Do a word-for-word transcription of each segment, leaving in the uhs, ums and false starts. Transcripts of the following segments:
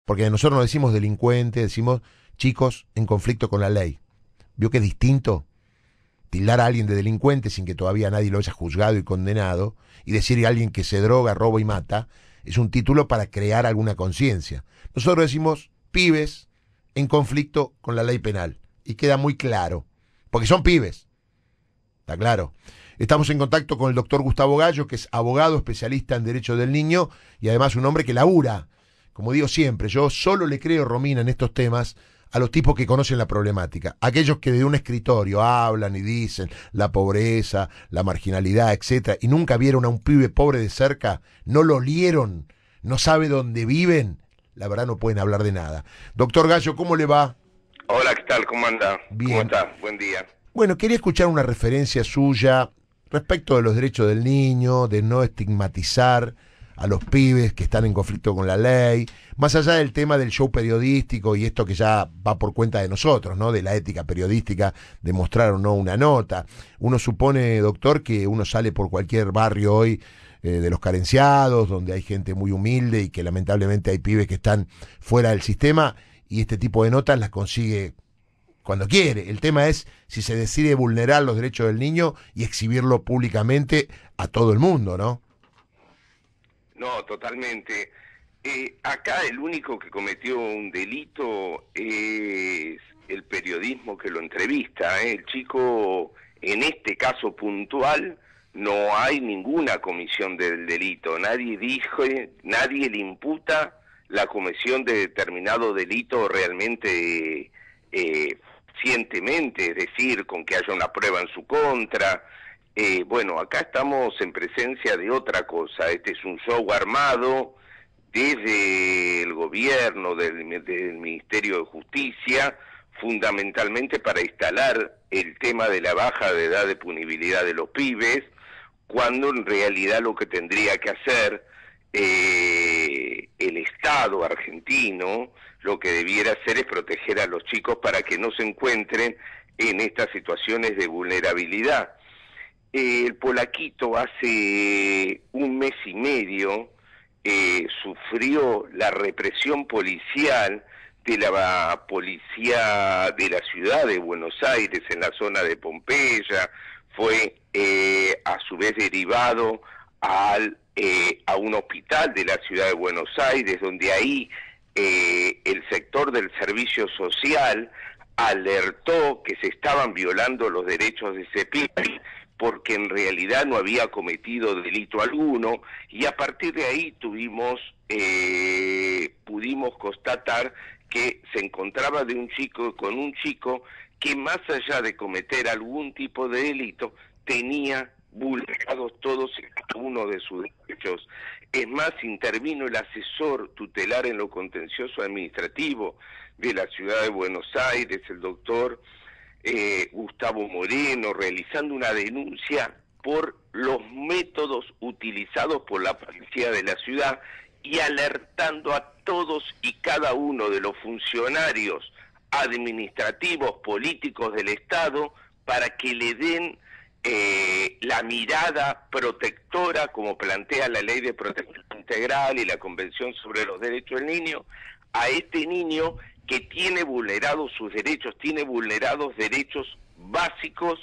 Porque nosotros no decimos delincuentes, decimos chicos en conflicto con la ley. ¿Vio que es distinto tildar a alguien de delincuente sin que todavía nadie lo haya juzgado y condenado, y decir a alguien que se droga, roba y mata? Es un título para crear alguna conciencia. Nosotros decimos pibes en conflicto con la ley penal, y queda muy claro, porque son pibes. ¿Está claro? Estamos en contacto con el doctor Gustavo Gallo, que es abogado especialista en Derecho del Niño y además un hombre que labura. Como digo siempre, yo solo le creo, Romina, en estos temas a los tipos que conocen la problemática. Aquellos que de un escritorio hablan y dicen la pobreza, la marginalidad, etcétera, y nunca vieron a un pibe pobre de cerca, no lo olieron, no sabe dónde viven, la verdad no pueden hablar de nada. Doctor Gallo, ¿cómo le va? Hola, ¿qué tal? ¿Cómo anda? Bien. ¿Cómo está? Buen día. Bueno, quería escuchar una referencia suya respecto de los derechos del niño, de no estigmatizar a los pibes que están en conflicto con la ley, más allá del tema del show periodístico y esto que ya va por cuenta de nosotros, ¿no? De la ética periodística, de mostrar o no una nota. Uno supone, doctor, que uno sale por cualquier barrio hoy eh, de los carenciados, donde hay gente muy humilde y que lamentablemente hay pibes que están fuera del sistema, y este tipo de notas las consigue cuando quiere. El tema es si se decide vulnerar los derechos del niño y exhibirlo públicamente a todo el mundo, ¿no? No, totalmente. Eh, acá el único que cometió un delito es el periodismo que lo entrevista, ¿eh? El chico, en este caso puntual, no hay ninguna comisión del delito. Nadie dijo, nadie le imputa la comisión de determinado delito realmente eh, cientemente, es decir, con que haya una prueba en su contra. Eh, bueno, acá estamos en presencia de otra cosa. Este es un show armado desde el gobierno, del, del Ministerio de Justicia, fundamentalmente para instalar el tema de la baja de edad de punibilidad de los pibes, cuando en realidad lo que tendría que hacer eh, el Estado argentino, lo que debiera hacer es proteger a los chicos para que no se encuentren en estas situaciones de vulnerabilidad. El polaquito hace un mes y medio eh, sufrió la represión policial de la policía de la ciudad de Buenos Aires, en la zona de Pompeya. Fue eh, a su vez derivado al, eh, a un hospital de la ciudad de Buenos Aires, donde ahí eh, el sector del servicio social alertó que se estaban violando los derechos de ese pibe, porque en realidad no había cometido delito alguno, y a partir de ahí tuvimos, eh, pudimos constatar que se encontraba de un chico con un chico que, más allá de cometer algún tipo de delito, tenía vulnerados todos y cada uno de sus derechos. Es más, intervino el asesor tutelar en lo contencioso administrativo de la ciudad de Buenos Aires, el doctor Eh, Gustavo Moreno, realizando una denuncia por los métodos utilizados por la policía de la ciudad y alertando a todos y cada uno de los funcionarios administrativos, políticos del Estado, para que le den eh, la mirada protectora, como plantea la Ley de Protección Integral y la Convención sobre los Derechos del Niño, a este niño que tiene vulnerados sus derechos, tiene vulnerados derechos básicos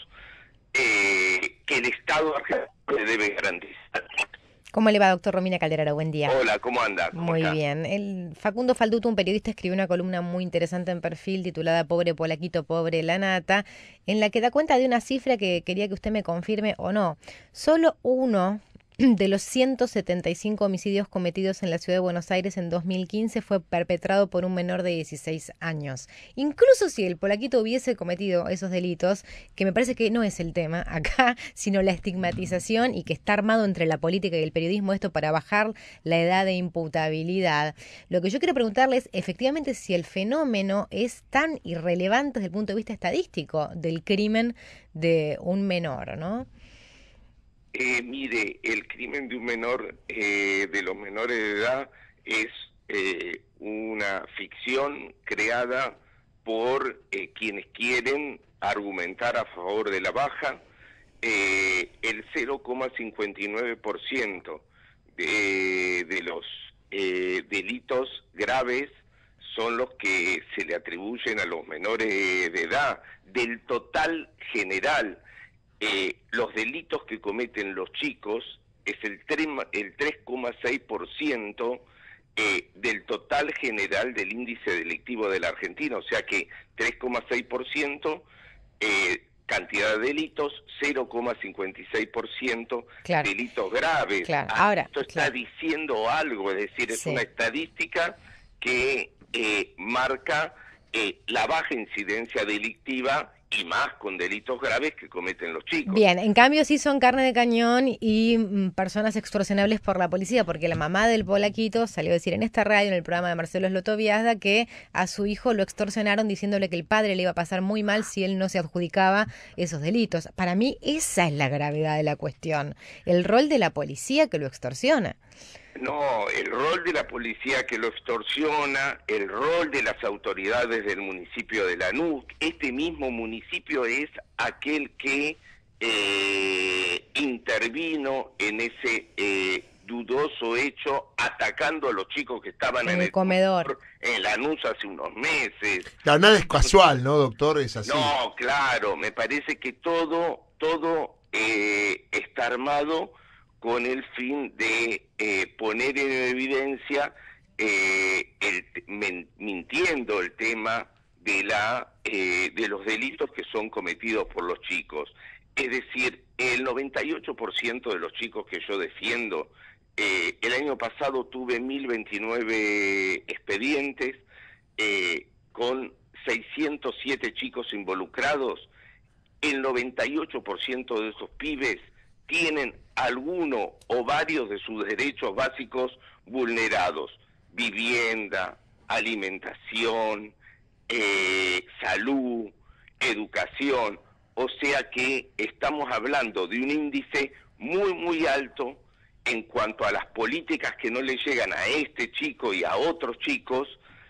eh, que el Estado argentino le debe garantizar. ¿Cómo le va, doctor Romina Calderaro? Buen día. Hola, ¿cómo anda? ¿Cómo Muy está? bien. El Facundo Falduto, un periodista, escribió una columna muy interesante en Perfil titulada Pobre Polaquito, Pobre la Nata, en la que da cuenta de una cifra que quería que usted me confirme o no. Solo uno de los ciento setenta y cinco homicidios cometidos en la ciudad de Buenos Aires en dos mil quince fue perpetrado por un menor de dieciséis años. Incluso si el polaquito hubiese cometido esos delitos, que me parece que no es el tema acá, sino la estigmatización, y que está armado entre la política y el periodismo esto para bajar la edad de imputabilidad. Lo que yo quiero preguntarle es, efectivamente, si el fenómeno es tan irrelevante desde el punto de vista estadístico del crimen de un menor, ¿no? Eh, mire, el crimen de un menor, eh, de los menores de edad, es eh, una ficción creada por eh, quienes quieren argumentar a favor de la baja. Eh, el cero coma cincuenta y nueve por ciento de, de los eh, delitos graves son los que se le atribuyen a los menores de edad. Del total general, eh, los delitos que cometen los chicos es el tres coma seis por ciento eh, del total general del índice delictivo de la Argentina, o sea que tres coma seis por ciento eh, cantidad de delitos, cero coma cincuenta y seis por ciento claro. delitos graves. Claro. Ahora, esto está claro. diciendo algo, es decir, es sí. una estadística que eh, marca eh, la baja incidencia delictiva y más con delitos graves que cometen los chicos. Bien, en cambio sí son carne de cañón y mm, personas extorsionables por la policía, porque la mamá del polaquito salió a decir en esta radio, en el programa de Marcelo Slotoviazda, que a su hijo lo extorsionaron diciéndole que el padre le iba a pasar muy mal si él no se adjudicaba esos delitos. Para mí esa es la gravedad de la cuestión, el rol de la policía que lo extorsiona. No, el rol de la policía que lo extorsiona, el rol de las autoridades del municipio de Lanús. Este mismo municipio es aquel que eh, intervino en ese eh, dudoso hecho, atacando a los chicos que estaban en, en el, el comedor en Lanús hace unos meses. Claro, nada es casual, ¿no, doctor? Es así. No, claro, me parece que todo, todo eh, está armado con el fin de eh, poner en evidencia, eh, el, men, mintiendo el tema de, la, eh, de los delitos que son cometidos por los chicos. Es decir, el noventa y ocho por ciento de los chicos que yo defiendo, eh, el año pasado tuve mil veintinueve expedientes eh, con seiscientos siete chicos involucrados. El noventa y ocho por ciento de esos pibes tienen alguno o varios de sus derechos básicos vulnerados: vivienda, alimentación, eh, salud, educación. O sea que estamos hablando de un índice muy, muy alto en cuanto a las políticas que no le llegan a este chico y a otros chicos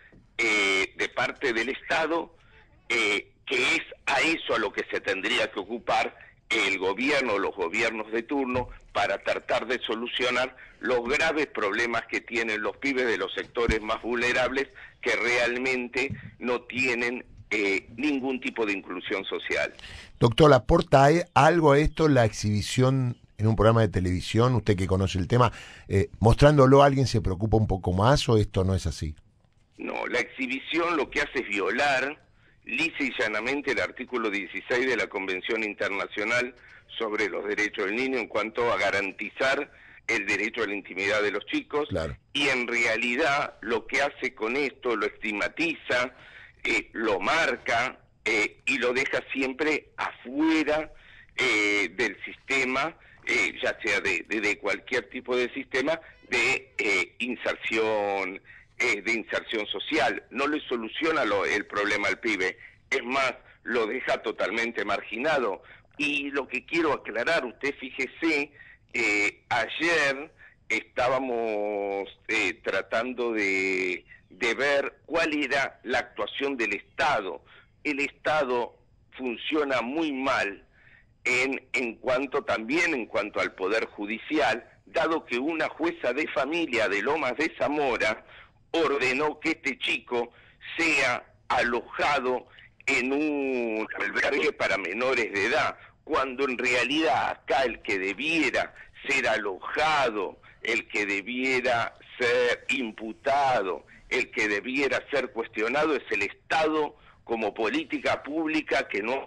eh, de parte del Estado, eh, que es a eso a lo que se tendría que ocupar el gobierno, los gobiernos de turno, para tratar de solucionar los graves problemas que tienen los pibes de los sectores más vulnerables, que realmente no tienen eh, ningún tipo de inclusión social. Doctor, ¿aporta algo a esto la exhibición en un programa de televisión, usted que conoce el tema, eh, mostrándolo a alguien se preocupa un poco más, o esto no es así? No, la exhibición lo que hace es violar lisa y llanamente el artículo dieciséis de la Convención Internacional sobre los Derechos del Niño en cuanto a garantizar el derecho a la intimidad de los chicos. Claro. Y en realidad lo que hace con esto lo estigmatiza, eh, lo marca eh, y lo deja siempre afuera eh, del sistema, eh, ya sea de, de, de cualquier tipo de sistema de eh, inserción de inserción social. No le soluciona lo, el problema al pibe, es más, lo deja totalmente marginado. Y lo que quiero aclarar, usted fíjese, eh, ayer estábamos eh, tratando de, de ver cuál era la actuación del Estado. El Estado funciona muy mal en, en cuanto también en cuanto al Poder Judicial, dado que una jueza de familia de Lomas de Zamora ordenó que este chico sea alojado en un albergue para menores de edad, cuando en realidad acá el que debiera ser alojado, el que debiera ser imputado, el que debiera ser cuestionado es el Estado como política pública que no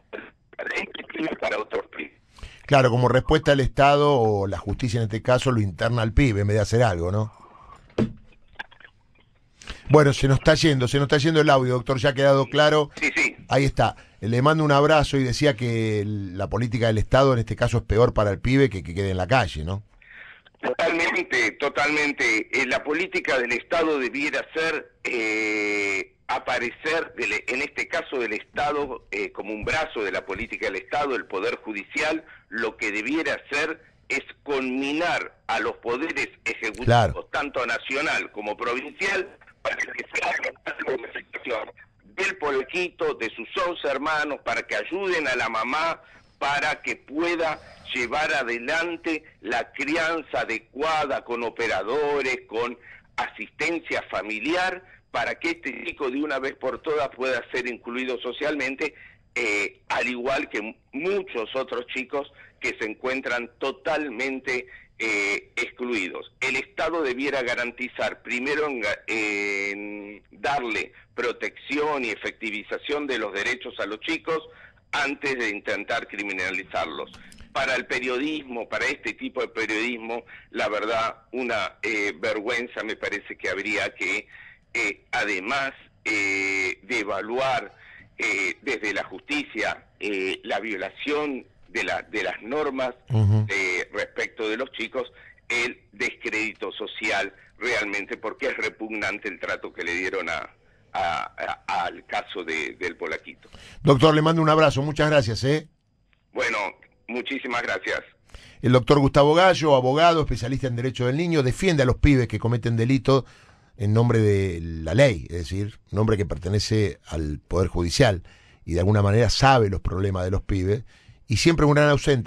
para otros pibes. Claro, como respuesta al Estado o la justicia en este caso lo interna al pibe en vez de hacer algo, ¿no? Bueno, se nos está yendo, se nos está yendo el audio, doctor, ya ha quedado claro. Sí, sí. Ahí está. Le mando un abrazo y decía que la política del Estado en este caso es peor para el pibe que que quede en la calle, ¿no? Totalmente, totalmente. Eh, la política del Estado debiera ser eh, aparecer, del, en este caso del Estado, eh, como un brazo de la política del Estado, el Poder Judicial, lo que debiera hacer es conminar a los poderes ejecutivos, claro, tanto nacional como provincial, para que se hagan algo de la situación del Polaquito, de sus once hermanos, para que ayuden a la mamá, para que pueda llevar adelante la crianza adecuada con operadores, con asistencia familiar, para que este chico de una vez por todas pueda ser incluido socialmente, eh, al igual que muchos otros chicos que se encuentran totalmente eh, excluidos. El Estado debiera garantizar primero en, en darle protección y efectivización de los derechos a los chicos antes de intentar criminalizarlos. Para el periodismo, para este tipo de periodismo, la verdad, una eh, vergüenza me parece que habría que, eh, además eh, de evaluar eh, desde la justicia eh, la violación de, la, de las normas uh-huh. eh, respecto de los chicos, el descrédito social realmente, porque es repugnante el trato que le dieron a, a, a, al caso de, del Polaquito. Doctor, le mando un abrazo, muchas gracias. ¿eh? Bueno, muchísimas gracias. El doctor Gustavo Gallo, abogado, especialista en Derecho del Niño, defiende a los pibes que cometen delitos en nombre de la ley, es decir, un hombre que pertenece al Poder Judicial y de alguna manera sabe los problemas de los pibes y siempre un gran ausente.